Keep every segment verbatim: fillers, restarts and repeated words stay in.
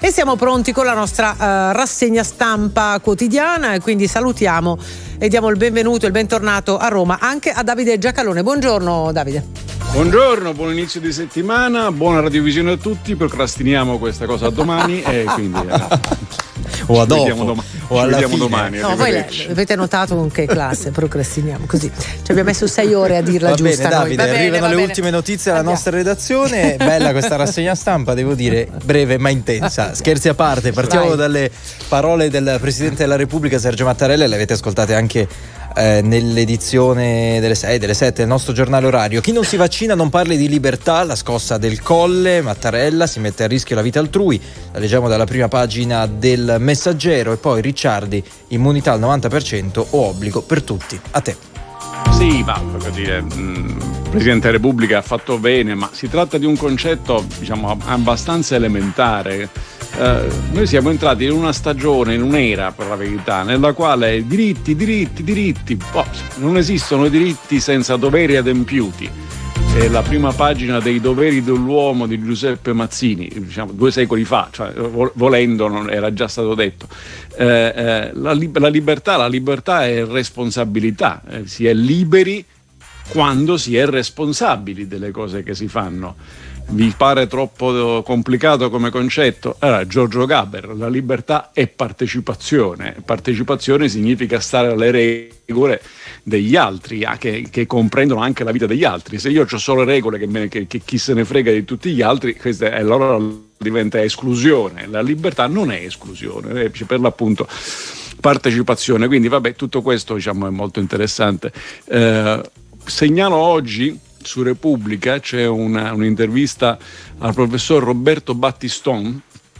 E siamo pronti con la nostra uh, rassegna stampa quotidiana, e quindi salutiamo e diamo il benvenuto e il bentornato a Roma anche a Davide Giacalone. Buongiorno Davide. Buongiorno, buon inizio di settimana, buona radiovisione a tutti, procrastiniamo questa cosa a domani e quindi eh, o a dopo doma- o alla fine. domani. No, voi le, avete notato con che classe procrastiniamo così. Ci abbiamo messo sei ore a dirla va giusta. Bene, Davide, va arrivano bene, le bene. ultime notizie alla nostra redazione. Bella questa rassegna stampa, devo dire, breve ma intensa. Scherzi a parte, partiamo Vai. dalle parole del Presidente della Repubblica Sergio Mattarella, le avete ascoltate anche eh, nell'edizione delle sei, delle sette del nostro giornale orario. Chi non si vaccina non parli di libertà, la scossa del Colle, Mattarella si mette a rischio la vita altrui, la leggiamo dalla prima pagina del Messaggero. E poi Ricciardi, immunità al novanta per cento o obbligo per tutti. A te. Sì, ma voglio dire, il Presidente della Repubblica ha fatto bene, ma si tratta di un concetto, diciamo, abbastanza elementare. Eh, noi siamo entrati in una stagione, in un'era, per la verità, nella quale diritti, diritti, diritti, oh, non esistono diritti senza doveri adempiuti. È la prima pagina dei Doveri dell'uomo di Giuseppe Mazzini, diciamo due secoli fa, cioè, volendo non era già stato detto. Eh, eh, la, la libertà, la libertà è responsabilità, eh, si è liberi quando si è responsabili delle cose che si fanno. Vi pare troppo complicato come concetto? Allora, Giorgio Gaber, la libertà è partecipazione. Partecipazione significa stare alle regole degli altri, che, che comprendono anche la vita degli altri. Se io ho solo regole che, me, che, che chi se ne frega di tutti gli altri, questa è, allora diventa esclusione. La libertà non è esclusione, è per l'appunto partecipazione. Quindi vabbè, tutto questo, diciamo, è molto interessante. Eh, segnalo oggi su Repubblica c'è una, un'intervista al professor Roberto Battiston,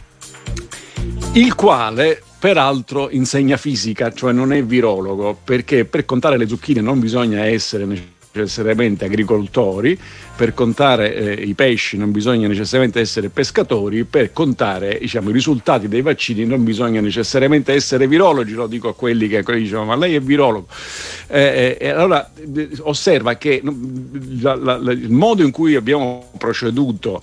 il quale peraltro insegna fisica, cioè non è virologo, perché per contare le zucchine non bisogna essere necessariamente agricoltori, per contare eh, i pesci non bisogna necessariamente essere pescatori, per contare, diciamo, i risultati dei vaccini non bisogna necessariamente essere virologi. Lo dico a quelli che dicono ma lei è virologo. Eh, eh, allora osserva che la, la, la, il modo in cui abbiamo proceduto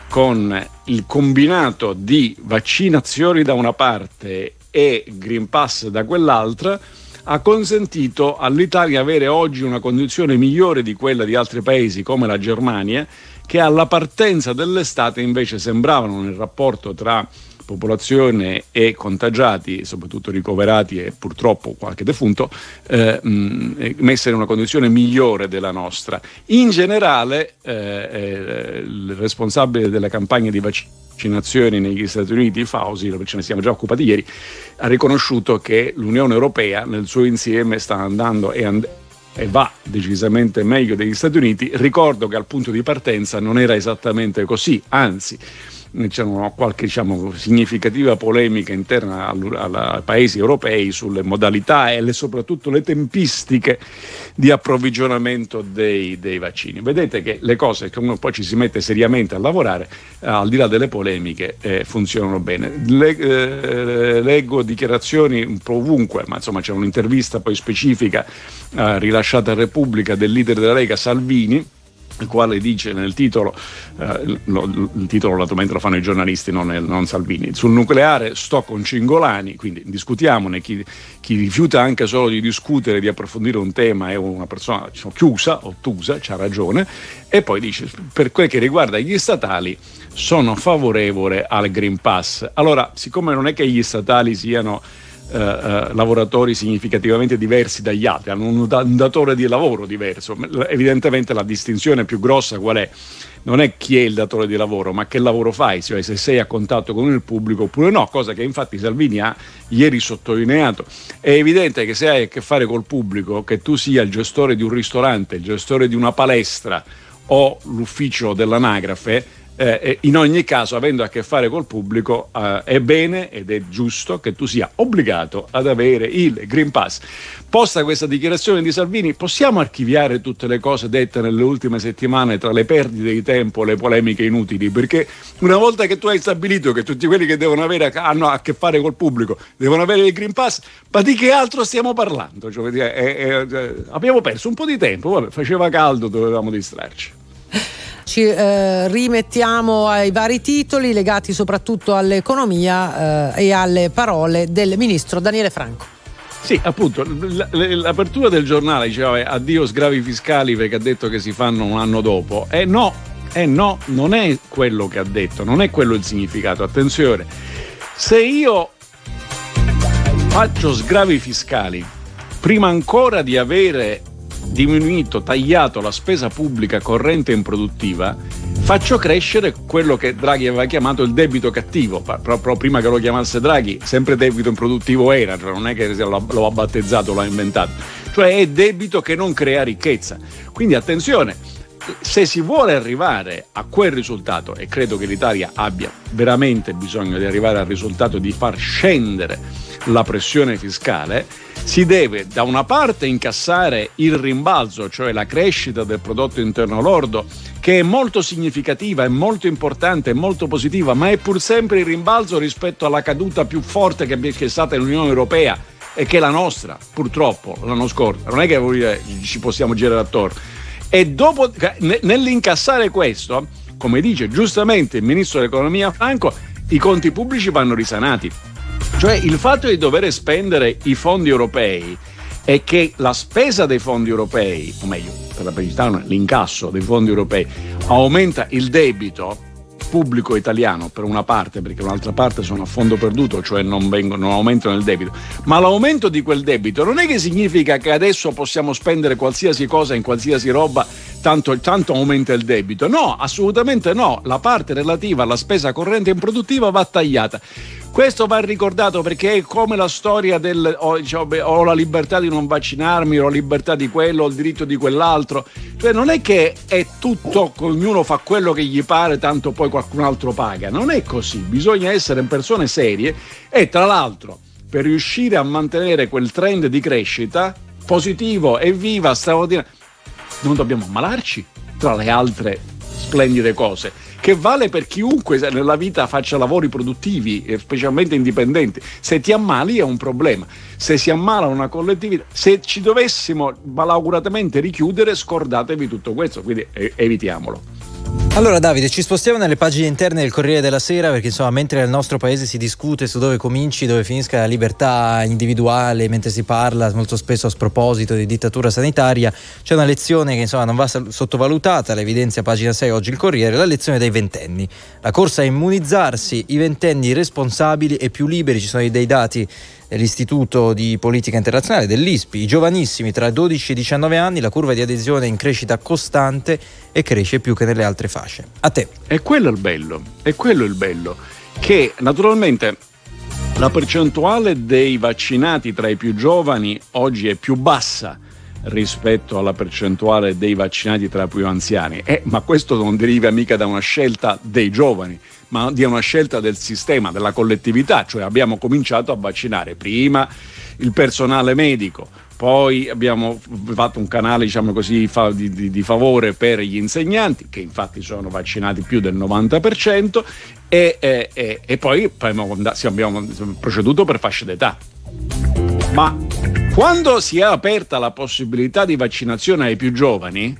con il combinato di vaccinazioni da una parte e Green Pass da quell'altra ha consentito all'Italia avere oggi una condizione migliore di quella di altri paesi come la Germania, che alla partenza dell'estate invece sembravano, nel rapporto tra popolazione e contagiati, soprattutto ricoverati e purtroppo qualche defunto, eh, mh, messa in una condizione migliore della nostra. In generale eh, eh, il responsabile della campagna di vaccinazioni negli Stati Uniti, Fauci, ce ne siamo già occupati ieri, ha riconosciuto che l'Unione Europea nel suo insieme sta andando e and- e va decisamente meglio degli Stati Uniti. Ricordo che al punto di partenza non era esattamente così, anzi c'è qualche, diciamo, significativa polemica interna ai paesi europei sulle modalità e le, soprattutto le tempistiche di approvvigionamento dei, dei vaccini. Vedete che le cose che uno poi ci si mette seriamente a lavorare, eh, al di là delle polemiche, eh, funzionano bene. Le, eh, leggo dichiarazioni un po' ovunque, ma insomma c'è un'intervista poi specifica eh, rilasciata a Repubblica del leader della Lega Salvini, il quale dice nel titolo, eh, lo, il titolo naturalmente lo fanno i giornalisti, non, non Salvini: sul nucleare sto con Cingolani, quindi discutiamone. Chi, chi rifiuta anche solo di discutere, di approfondire un tema è una persona, diciamo, chiusa, ottusa, c'ha ragione. E poi dice: per quel che riguarda gli statali sono favorevole al Green Pass. Allora, siccome non è che gli statali siano Uh, uh, lavoratori significativamente diversi dagli altri, hanno un, un datore di lavoro diverso, evidentemente la distinzione più grossa qual è? Non è chi è il datore di lavoro, ma che lavoro fai, cioè se sei a contatto con il pubblico oppure no, cosa che infatti Salvini ha ieri sottolineato. È evidente che se hai a che fare col pubblico, che tu sia il gestore di un ristorante, il gestore di una palestra o l'ufficio dell'anagrafe, Eh, in ogni caso, avendo a che fare col pubblico, eh, è bene ed è giusto che tu sia obbligato ad avere il Green Pass. Posta questa dichiarazione di Salvini, possiamo archiviare tutte le cose dette nelle ultime settimane tra le perdite di tempo, le polemiche inutili, perché una volta che tu hai stabilito che tutti quelli che devono avere hanno a che fare col pubblico devono avere il Green Pass, ma di che altro stiamo parlando? Cioè, eh, eh, eh, abbiamo perso un po' di tempo, vabbè, faceva caldo, dovevamo distrarci. ci eh, rimettiamo ai vari titoli legati soprattutto all'economia eh, e alle parole del ministro Daniele Franco. Sì, appunto, l'apertura del giornale diceva addio sgravi fiscali perché ha detto che si fanno un anno dopo. E eh no, eh no, non è quello che ha detto, non è quello il significato. Attenzione, se io faccio sgravi fiscali prima ancora di avere diminuito, tagliato la spesa pubblica corrente e improduttiva, faccio crescere quello che Draghi aveva chiamato il debito cattivo. Proprio prima che lo chiamasse Draghi, sempre debito improduttivo era, cioè non è che lo ha battezzato, l'ha inventato, cioè è debito che non crea ricchezza. Quindi attenzione, se si vuole arrivare a quel risultato, e credo che l'Italia abbia veramente bisogno di arrivare al risultato di far scendere la pressione fiscale, si deve da una parte incassare il rimbalzo, cioè la crescita del prodotto interno lordo, che è molto significativa, è molto importante, è molto positiva, ma è pur sempre il rimbalzo rispetto alla caduta più forte che è stata nell'Unione Europea e che è la nostra, purtroppo, l'anno scorso. Non è che dire, ci possiamo girare attorno. E dopo, nell'incassare questo, come dice giustamente il ministro dell'economia Franco, i conti pubblici vanno risanati. Cioè il fatto di dover spendere i fondi europei e che la spesa dei fondi europei, o meglio, per la precisione l'incasso dei fondi europei, aumenta il debito pubblico italiano per una parte, perché un'altra parte sono a fondo perduto, cioè non, vengono, non aumentano il debito, ma l'aumento di quel debito non è che significa che adesso possiamo spendere qualsiasi cosa in qualsiasi roba, tanto, tanto aumenta il debito. No, assolutamente no, la parte relativa alla spesa corrente e improduttiva va tagliata. Questo va ricordato perché è come la storia del ho, diciamo, ho la libertà di non vaccinarmi, ho la libertà di quello, ho il diritto di quell'altro. Cioè non è che è tutto, ognuno fa quello che gli pare, tanto poi qualcun altro paga. Non è così, bisogna essere persone serie e tra l'altro per riuscire a mantenere quel trend di crescita positivo, evviva, straordinario, non dobbiamo ammalarci tra le altre splendide cose, che vale per chiunque nella vita faccia lavori produttivi, specialmente indipendenti. Se ti ammali è un problema, se si ammala una collettività, se ci dovessimo malauguratamente richiudere, scordatevi tutto questo, quindi evitiamolo. Allora Davide, ci spostiamo nelle pagine interne del Corriere della Sera, perché insomma mentre nel nostro paese si discute su dove cominci, dove finisca la libertà individuale, mentre si parla molto spesso a sproposito di dittatura sanitaria, c'è una lezione che insomma non va sottovalutata, la evidenzia pagina sei oggi il Corriere, la lezione dei ventenni. La corsa a immunizzarsi, i ventenni responsabili e più liberi, ci sono dei dati dell'Istituto di Politica Internazionale, dell'I S P I, i giovanissimi tra dodici e diciannove anni, la curva di adesione è in crescita costante e cresce più che nelle altre fasce. A te. È quello il bello, è quello il bello, che naturalmente la percentuale dei vaccinati tra i più giovani oggi è più bassa rispetto alla percentuale dei vaccinati tra i più anziani, eh, ma questo non deriva mica da una scelta dei giovani, ma di una scelta del sistema, della collettività, cioè abbiamo cominciato a vaccinare prima il personale medico, poi abbiamo fatto un canale, diciamo così, di, di, di favore per gli insegnanti, che infatti sono vaccinati più del novanta per cento, e, e, e, e poi abbiamo, abbiamo proceduto per fasce d'età. Ma quando si è aperta la possibilità di vaccinazione ai più giovani,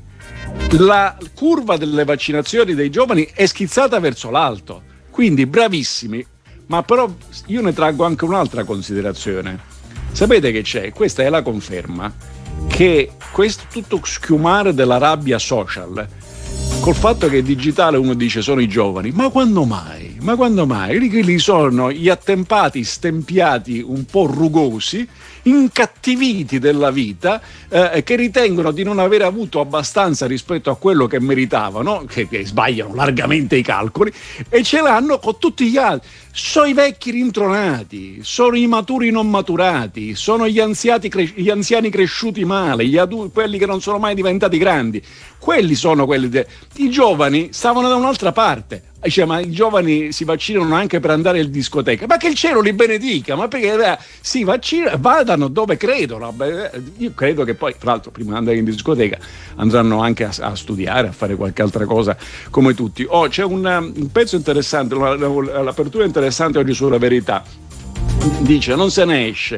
la curva delle vaccinazioni dei giovani è schizzata verso l'alto, quindi bravissimi, ma però io ne traggo anche un'altra considerazione. Sapete che c'è? Questa è la conferma che questo tutto schiumare della rabbia social, col fatto che è digitale, uno dice sono i giovani, ma quando mai? Ma quando mai? Lì sono gli attempati, stempiati, un po' rugosi, incattiviti della vita, eh, che ritengono di non aver avuto abbastanza rispetto a quello che meritavano, che, che sbagliano largamente i calcoli, e ce l'hanno con tutti gli altri. Sono i vecchi rintronati, sono i maturi non maturati, sono gli, anziati cres- gli anziani cresciuti male, gli adulti, quelli che non sono mai diventati grandi. Quelli sono quelli. De- I giovani stavano da un'altra parte. Dice, ma i giovani si vaccinano anche per andare in discoteca, ma che il cielo li benedica, ma perché eh, si vaccinano, vadano dove credono. Io credo che poi, tra l'altro, prima di andare in discoteca andranno anche a, a studiare, a fare qualche altra cosa come tutti. Oh, c'è un, un pezzo interessante, l'apertura interessante oggi sulla Verità, dice non se ne esce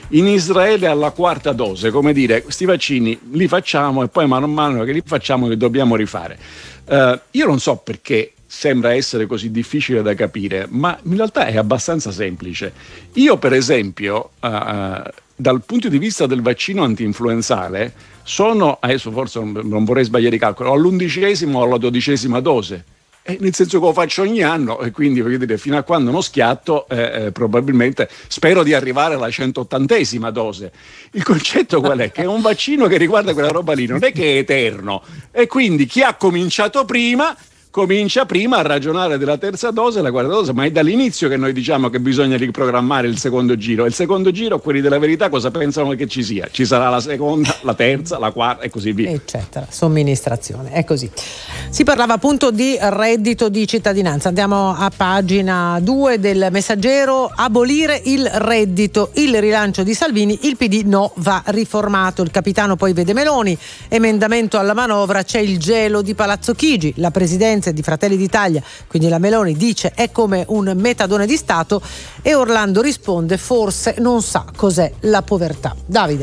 in Israele alla quarta dose, come dire, questi vaccini li facciamo e poi mano a mano che li facciamo li dobbiamo rifare. Uh, io non so perché sembra essere così difficile da capire, ma in realtà è abbastanza semplice. Io per esempio, uh, dal punto di vista del vaccino antinfluenzale, sono, adesso forse non, non vorrei sbagliare i calcoli, all'undicesima o alla dodicesima dose. Eh, nel senso che lo faccio ogni anno e quindi voglio dire, fino a quando non schiatto eh, eh, probabilmente spero di arrivare alla centottantesima dose. Il concetto qual è? Che è un vaccino che riguarda quella roba lì, non è che è eterno, e quindi chi ha cominciato prima comincia prima a ragionare della terza dose e la quarta dose, ma è dall'inizio che noi diciamo che bisogna riprogrammare il secondo giro. Il secondo giro, quelli della verità cosa pensano che ci sia? Ci sarà la seconda, la terza, la quarta e così via. Eccetera, somministrazione, è così. Si parlava appunto di reddito di cittadinanza. Andiamo a pagina due del Messaggero. Abolire il reddito, il rilancio di Salvini, il P D no, va riformato. Il capitano poi vede Meloni, emendamento alla manovra, c'è il gelo di Palazzo Chigi, la presidenza di Fratelli d'Italia, quindi la Meloni, dice è come un metadone di Stato, e Orlando risponde forse non sa cos'è la povertà. Davide.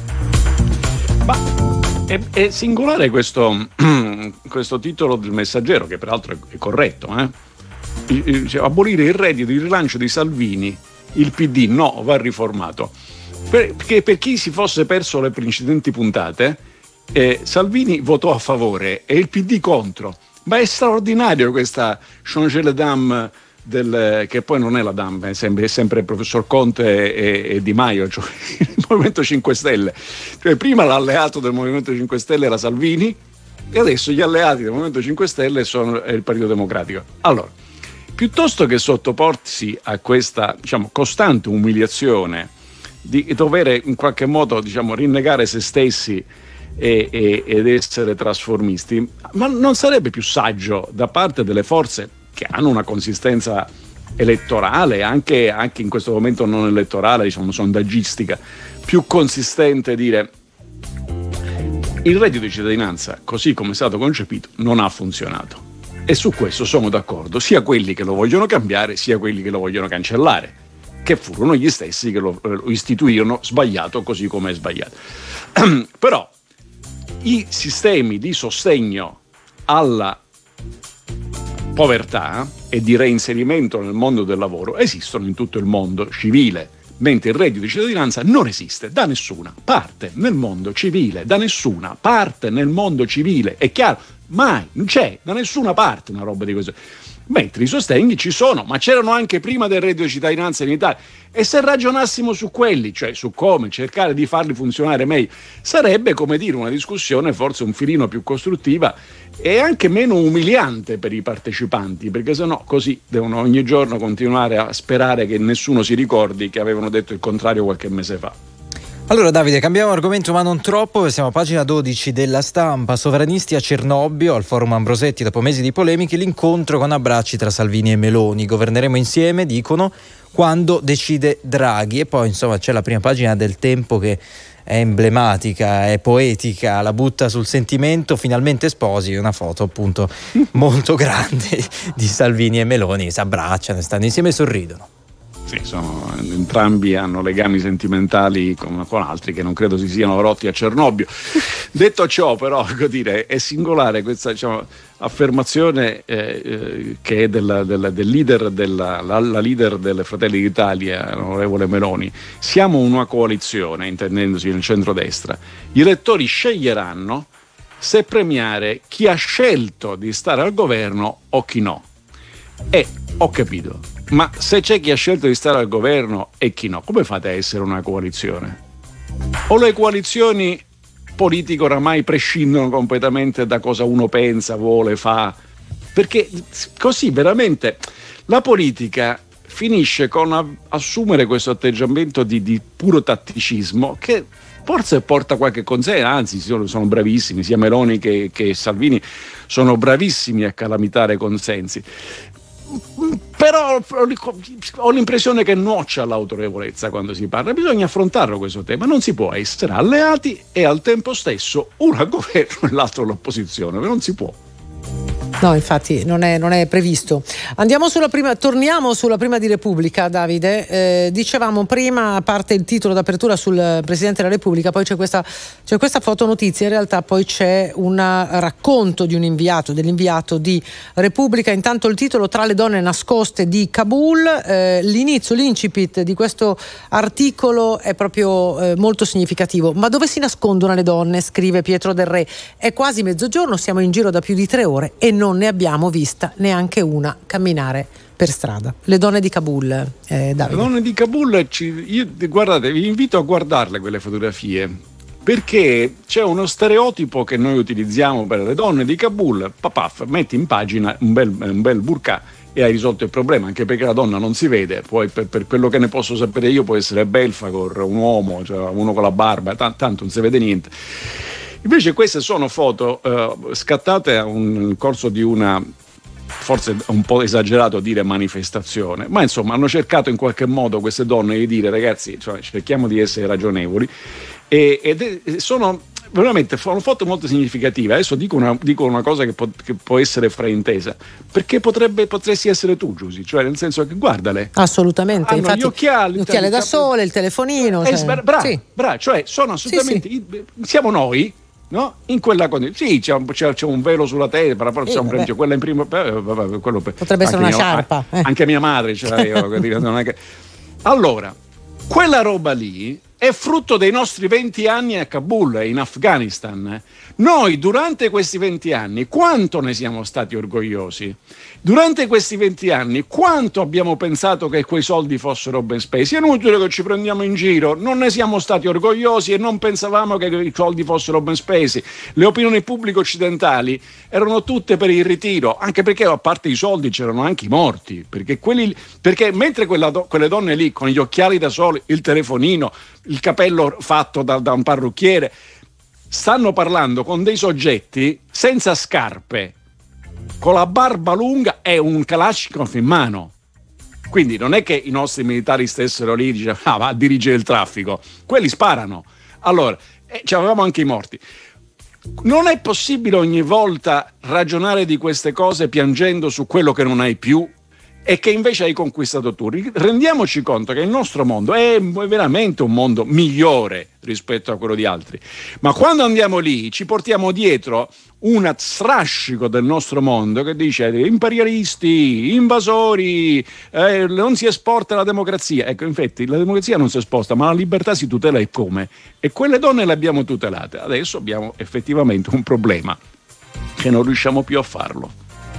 Ma è, è singolare questo, questo titolo del Messaggero, che peraltro è, è corretto, eh? il, il, cioè, abolire il reddito, il rilancio di Salvini, il P D no, va riformato. Perché per chi si fosse perso le precedenti puntate, eh, Salvini votò a favore e il P D contro. Ma è straordinario questa changer le dame del, che poi non è la dame, è sempre, è sempre il professor Conte e, e Di Maio, cioè il Movimento cinque Stelle. Cioè, prima l'alleato del Movimento cinque Stelle era Salvini e adesso gli alleati del Movimento cinque Stelle sono il Partito Democratico. Allora, piuttosto che sottoporsi a questa, diciamo, costante umiliazione di dover in qualche modo, diciamo, rinnegare se stessi E, e, ed essere trasformisti, ma non sarebbe più saggio da parte delle forze che hanno una consistenza elettorale, anche, anche in questo momento non elettorale, diciamo sondaggistica, più consistente, dire il reddito di cittadinanza così come è stato concepito non ha funzionato, e su questo sono d'accordo sia quelli che lo vogliono cambiare sia quelli che lo vogliono cancellare, che furono gli stessi che lo, lo istituirono sbagliato così come è sbagliato. Però i sistemi di sostegno alla povertà e di reinserimento nel mondo del lavoro esistono in tutto il mondo civile, mentre il reddito di cittadinanza non esiste da nessuna parte nel mondo civile, da nessuna parte nel mondo civile, è chiaro, mai, non c'è da nessuna parte una roba di questo. Mentre i sostegni ci sono, ma c'erano anche prima del reddito di cittadinanza in Italia, e se ragionassimo su quelli, cioè su come cercare di farli funzionare meglio, sarebbe, come dire, una discussione forse un filino più costruttiva e anche meno umiliante per i partecipanti, perché sennò così devono ogni giorno continuare a sperare che nessuno si ricordi che avevano detto il contrario qualche mese fa. Allora Davide, cambiamo argomento ma non troppo, siamo a pagina dodici della Stampa. Sovranisti a Cernobbio, al forum Ambrosetti dopo mesi di polemiche, l'incontro con abbracci tra Salvini e Meloni. Governeremo insieme, dicono, quando decide Draghi. E poi insomma c'è la prima pagina del Tempo che è emblematica, è poetica, la butta sul sentimento, finalmente sposi, una foto appunto molto grande di Salvini e Meloni, si abbracciano, stanno insieme e sorridono. Sì, sono, entrambi hanno legami sentimentali con, con altri che non credo si siano rotti a Cernobbio. Detto ciò, però, dire, è singolare questa, diciamo, affermazione eh, eh, che è della, della, del leader della, la, la leader delle Fratelli d'Italia, l'onorevole Meloni. Siamo una coalizione, intendendosi nel centrodestra. Gli elettori sceglieranno se premiare chi ha scelto di stare al governo o chi no. E ho capito, ma se c'è chi ha scelto di stare al governo e chi no, come fate a essere una coalizione? O le coalizioni politiche oramai prescindono completamente da cosa uno pensa, vuole, fa? Perché così veramente la politica finisce con assumere questo atteggiamento di, di puro tatticismo che forse porta qualche consenso, anzi sono, sono bravissimi, sia Meloni che, che Salvini sono bravissimi a calamitare consensi. Però ho l'impressione che nuoccia all'autorevolezza quando si parla. Bisogna affrontarlo questo tema, non si può essere alleati e al tempo stesso uno al governo e l'altro all'opposizione, non si può. No, infatti non è, non è previsto. Andiamo sulla prima, torniamo sulla prima di Repubblica, Davide. Eh, dicevamo prima, a parte il titolo d'apertura sul Presidente della Repubblica, poi c'è questa, c'è questa fotonotizia, in realtà poi c'è un racconto di un inviato, dell'inviato di Repubblica. Intanto il titolo: tra le donne nascoste di Kabul. Eh, l'inizio, l'incipit di questo articolo è proprio eh, molto significativo. Ma dove si nascondono le donne? Scrive Pietro Del Re. È quasi mezzogiorno, siamo in giro da più di tre ore e non ne abbiamo vista neanche una camminare per strada. Le donne di Kabul, eh, Davide. Le donne di Kabul, ci, io, guardate, vi invito a guardarle quelle fotografie, perché c'è uno stereotipo che noi utilizziamo per le donne di Kabul. Papaf, metti in pagina un bel, un bel burqa e hai risolto il problema, anche perché la donna non si vede. Poi per, per quello che ne posso sapere io può essere Belfagor, un uomo, cioè uno con la barba, t- tanto non si vede niente. Invece queste sono foto uh, scattate a un, nel corso di una, forse un po' esagerato dire manifestazione, ma insomma hanno cercato in qualche modo queste donne di dire: ragazzi, cioè, cerchiamo di essere ragionevoli, e, ed è, sono veramente sono foto molto significative. Adesso dico una, dico una cosa che può, che può essere fraintesa, perché potrebbe, potresti essere tu, Giusy, cioè nel senso che guardale. Assolutamente, hanno infatti, gli occhiali, gli occhiali da sole, il telefonino, eh, cioè, bravo, sì. bravo, cioè sono assolutamente, sì, sì. Siamo noi, no? In quella condizione. Sì, c'è un, c'è, c'è un velo sulla testa, però c'è un prendito, quella in primo, eh, vabbè, quello per, potrebbe essere una mia, sciarpa. Eh. Anche mia madre ce l'aveva. Non è che... Allora, quella roba lì è frutto dei nostri venti anni a Kabul e in Afghanistan. Noi durante questi venti anni quanto ne siamo stati orgogliosi? Durante questi venti anni quanto abbiamo pensato che quei soldi fossero ben spesi? È inutile che ci prendiamo in giro, non ne siamo stati orgogliosi e non pensavamo che i soldi fossero ben spesi. Le opinioni pubbliche occidentali erano tutte per il ritiro, anche perché a parte i soldi c'erano anche i morti, perché, quelli, perché mentre quella do, quelle donne lì con gli occhiali da sole, il telefonino, il capello fatto da, da un parrucchiere, stanno parlando con dei soggetti senza scarpe, con la barba lunga e un Kalashnikov in mano. Quindi non è che i nostri militari stessero lì e dicevano: ah, va a dirigere il traffico. Quelli sparano. Allora, eh, avevamo anche i morti. Non è possibile ogni volta ragionare di queste cose piangendo su quello che non hai più e che invece hai conquistato tu. Rendiamoci conto che il nostro mondo è veramente un mondo migliore rispetto a quello di altri, ma quando andiamo lì ci portiamo dietro un strascico del nostro mondo che dice: imperialisti, invasori, eh, non si esporta la democrazia. Ecco, infatti la democrazia non si sposta, ma la libertà si tutela, e come? E quelle donne le abbiamo tutelate. Adesso abbiamo effettivamente un problema, che non riusciamo più a farlo.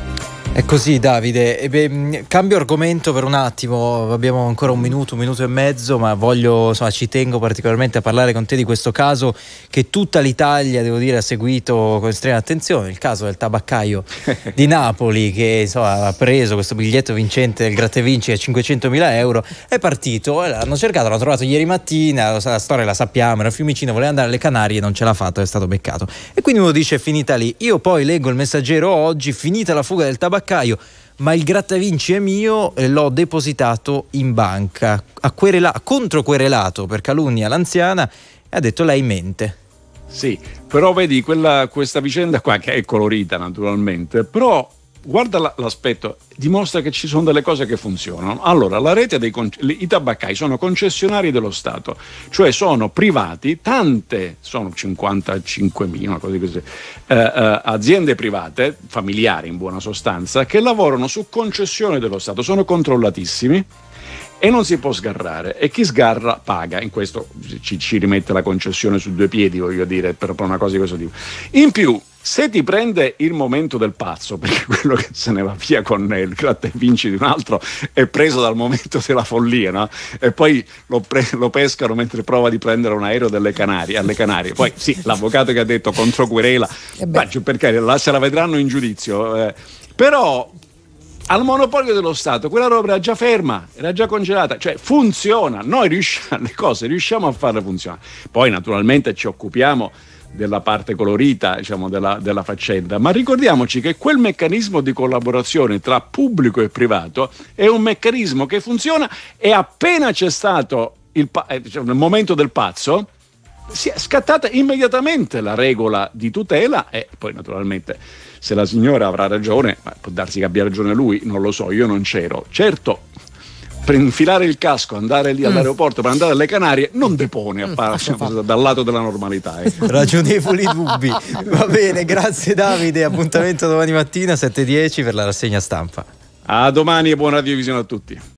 È così, Davide. E beh, cambio argomento per un attimo, abbiamo ancora un minuto, un minuto e mezzo, ma voglio, insomma, ci tengo particolarmente a parlare con te di questo caso che tutta l'Italia, devo dire, ha seguito con estrema attenzione, il caso del tabaccaio di Napoli che, insomma, ha preso questo biglietto vincente del Gratta e Vinci a cinquecentomila euro, è partito, l'hanno cercato, l'hanno trovato ieri mattina, la storia la sappiamo, era a Fiumicino, voleva andare alle Canarie, non ce l'ha fatto, è stato beccato. E quindi uno dice: è finita lì. Io poi leggo il Messaggero oggi: finita la fuga del tabaccaio, ma il grattavinci è mio e l'ho depositato in banca. Ha querela- controquerelato per calunnia l'anziana e ha detto: lei mente. Sì, però vedi quella, questa vicenda qua, che è colorita naturalmente, però guarda l'aspetto, dimostra che ci sono delle cose che funzionano. Allora, la rete dei con- i tabaccai sono concessionari dello Stato, cioè sono privati, tante, sono cinquantacinquemila, una cosa così, eh, eh, aziende private, familiari in buona sostanza, che lavorano su concessione dello Stato, sono controllatissimi e non si può sgarrare, e chi sgarra paga. In questo ci, ci rimette la concessione su due piedi, voglio dire, per, per una cosa di questo tipo. In più, se ti prende il momento del pazzo, perché quello che se ne va via con il Gratta e Vinci di un altro è preso dal momento della follia, no? E poi lo, pre- lo pescano mentre prova di prendere un aereo delle Canarie, alle Canarie. Poi sì, l'avvocato che ha detto controquerela, perché la, se la vedranno in giudizio, eh. Però al monopolio dello Stato quella roba era già ferma, era già congelata, cioè funziona, noi riusciamo, le cose riusciamo a farle funzionare. Poi naturalmente ci occupiamo della parte colorita, diciamo, della, della faccenda, ma ricordiamoci che quel meccanismo di collaborazione tra pubblico e privato è un meccanismo che funziona, e appena c'è stato il, eh, diciamo, nel momento del pazzo si è scattata immediatamente la regola di tutela, e poi naturalmente se la signora avrà ragione, può darsi che abbia ragione lui, non lo so, io non c'ero. Certo, per infilare il casco, andare lì all'aeroporto, mm. per andare alle Canarie, non depone a parte, mm, dal lato della normalità. Eh. Ragionevoli dubbi. Va bene, grazie Davide, appuntamento domani mattina sette e dieci per la rassegna stampa. A domani e buona radiovisione a tutti.